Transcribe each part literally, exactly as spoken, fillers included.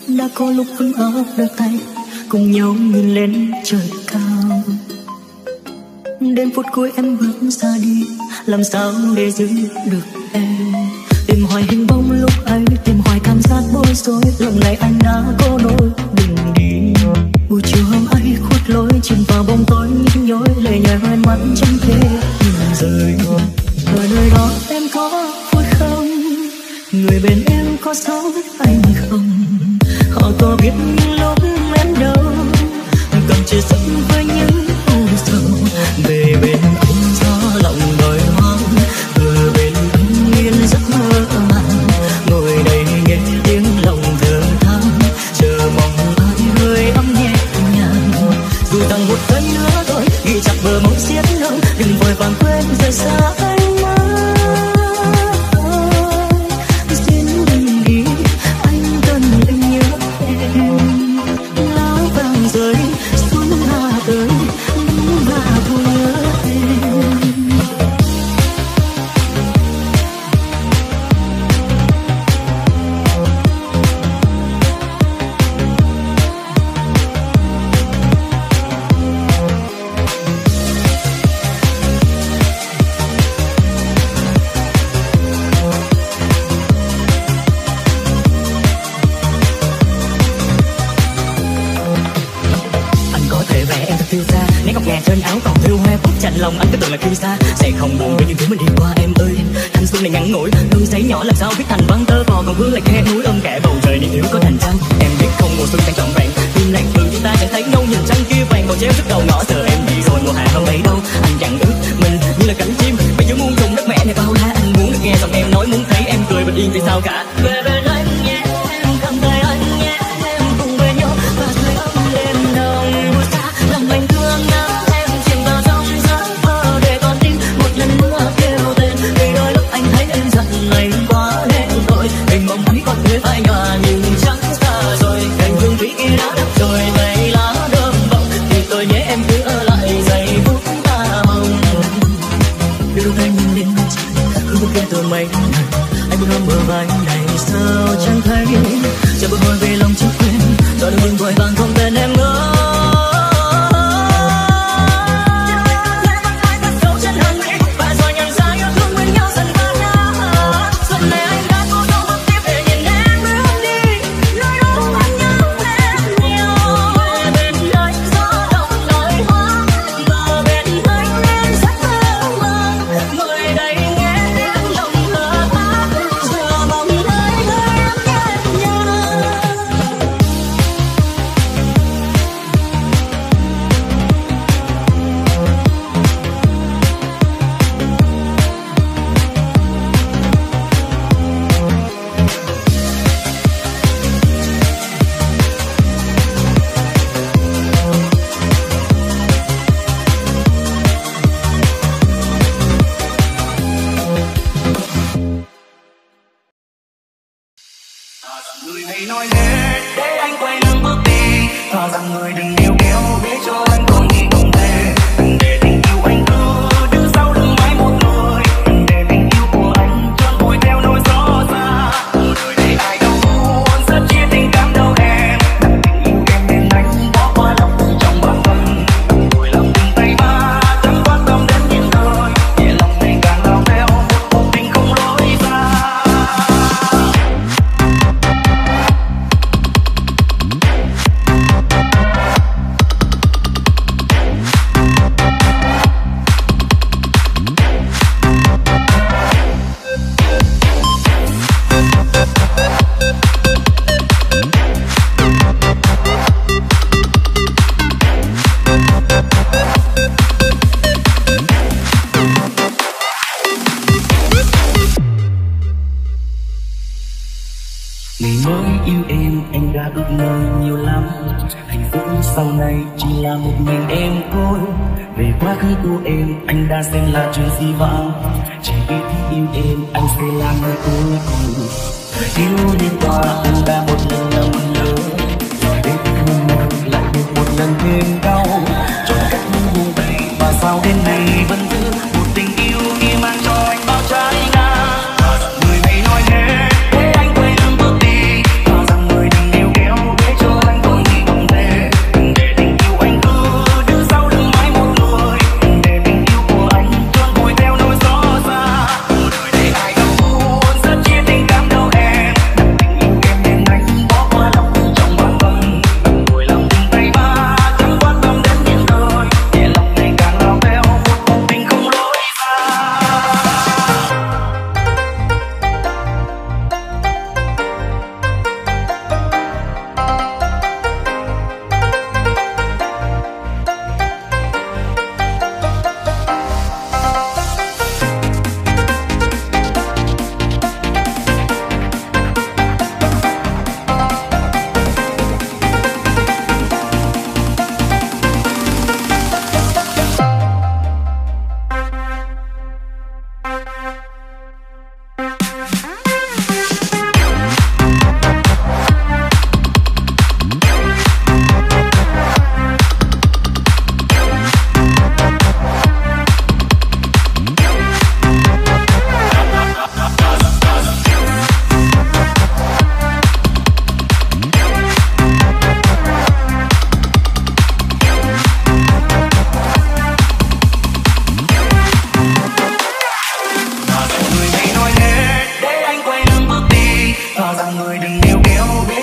đã có lúc ấm áp đôi tay cùng nhau nhìn lên trời cao. Đến phút cuối em bước ra đi, làm sao để giữ được em? Tìm hoài hình bóng lúc ấy, tìm hoài cảm giác bối rối. Lần này anh đã có lỗi, đừng đi. Buổi chiều hôm ấy khuất lối, chìm vào bóng tối nhức nhối, lệ nhòe hoen mắt chẳng thể nhìn rời. Ở nơi đó em có vui không? Người bên em có sống anh không? Họ có biết những lúc em đau, cần chia sẻ với những u sầu. Về bên anh gió lòng đòi hoang, vừa bên anh yên giấc mơ màng. Ngồi đây nghe tiếng lòng thở than, chờ mong ai hơi ấm nhẹ nhàng. Dù rằng một giây nữa thôi, ghi chặt bờ môi xiết nồng, đừng vội vàng quên rời xa anh. Lòng anh cứ tưởng là khi xa sẽ không buồn với những thứ mình đi qua em ơi. Thanh xuân này ngắn ngủi, đôi giấy nhỏ làm sao biết thành băng tơ vò, còn vương lại khe núi ôm kẻ bầu trời niềm yếu có thành trăng. Em biết không mùa xuân đang trọn vẹn, tim lạnh từ chúng ta chẳng thấy đâu, nhìn trăng kia vàng màu treo trước đầu ngõ. Giờ em đi rồi mùa hạ không thấy đâu, anh chẳng ước mình như là cánh chim bây giờ muôn trùng đất mẹ này bao la. Anh muốn được nghe giọng em nói, muốn thấy em cười bình yên vì sao cả. Về bên anh nhé, em cầm tay anh nhé, em cùng về nhau và sưởi ấm lên đồng buổi xa. Lòng anh thương nhau, em chìm vào trong giấc mơ để con tim một lần nữa kêu tên. Vì đôi lúc anh thấy em giận anh quá đến rồi, mình mong thấy con người phải nhòa nhưng chẳng xa rồi. Cành hương thủy kia đã đập rồi mấy lá đơm bông, thì tôi nhớ em cứ ở lại giây phút ta mong. Đưa đôi tay nhìn lên trời, hương kia từ mấy ngày anh buồn bờ vai này sao chẳng thấy. Chờ bồi hồi về lòng chưa quên, cho đừng vội vàng không tên em ơi. Người hãy nói hết, thế anh quay lưng bước đi, cho rằng người đừng níu kéo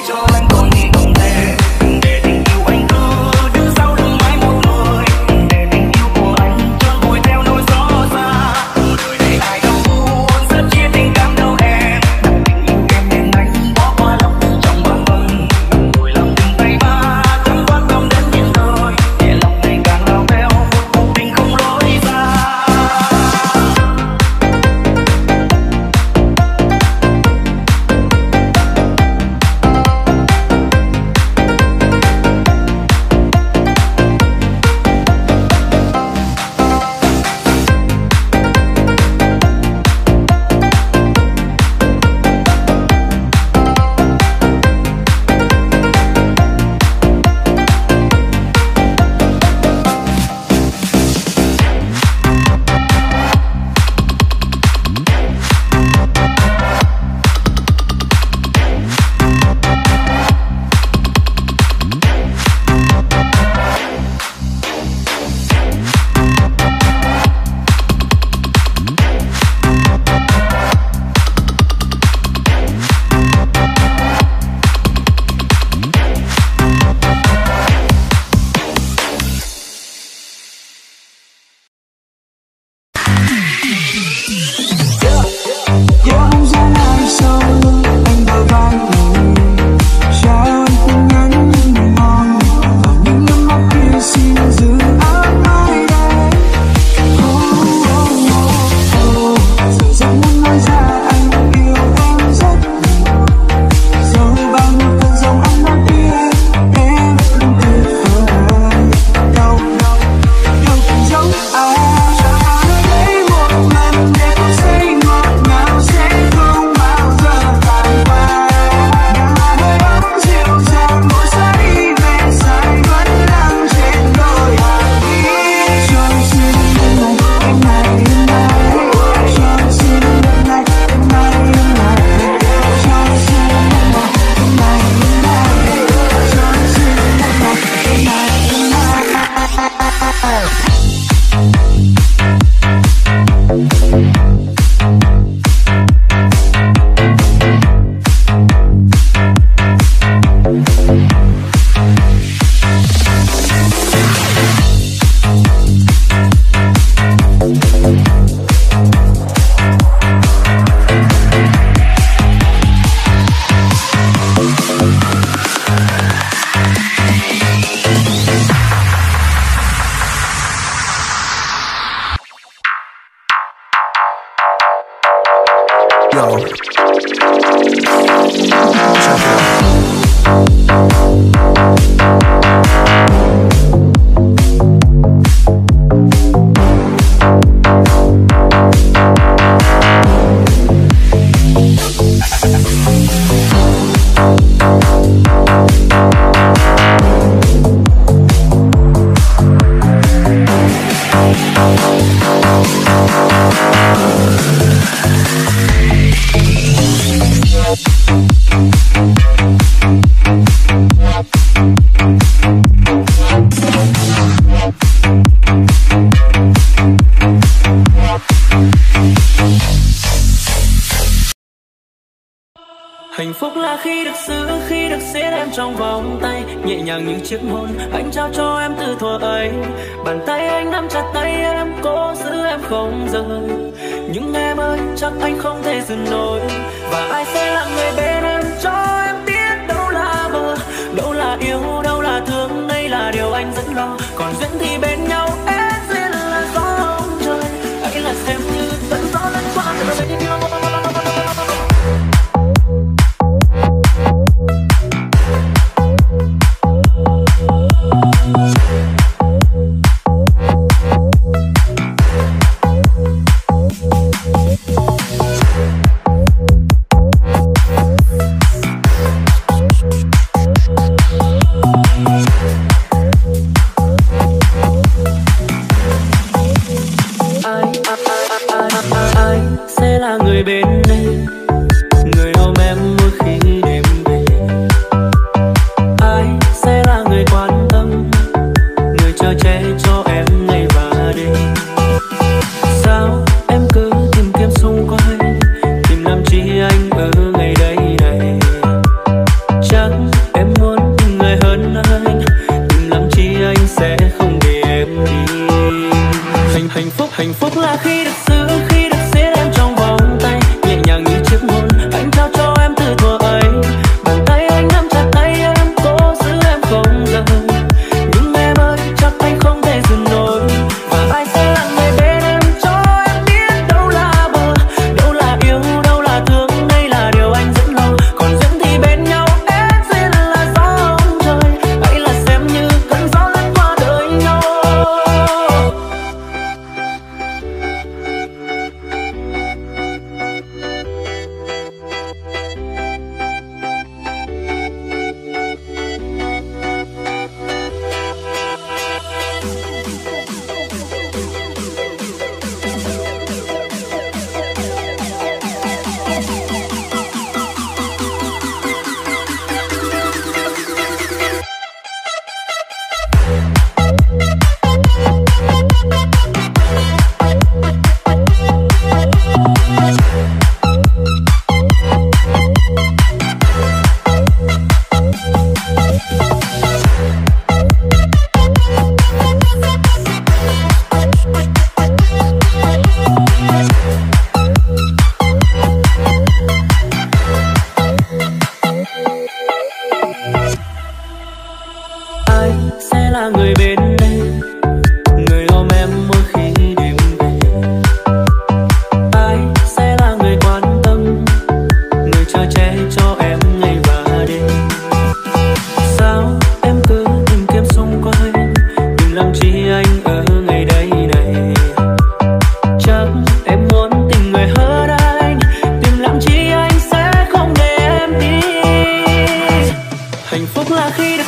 Hạnh phúc là khi được giữ, khi được siết em trong vòng tay, nhẹ nhàng những chiếc hôn anh trao cho em từ thuở ấy. Bàn tay anh nắm chặt tay em, cố giữ em không rời. Nhưng em ơi, chắc anh không thể dừng nổi. Và ai sẽ là người bên em cho em biết đâu là mơ, đâu là yêu, đâu là thương. Đây là điều anh rất lo. Còn duyên thì bên nhau, em duyên là gió ông trời. Hãy là xem như tận gió lẫn qua từ bên nhau. là người bên đây, người ôm em mỗi khi đêm về. Ai sẽ là người quan tâm, người chở che cho em ngày và đêm. Sao em cứ tìm kiếm xung quanh, tìm làm chi anh ở ngày đây này. Chắc em muốn tìm người hơn anh, tìm làm chi anh sẽ không để em đi. Hạnh phúc là khi được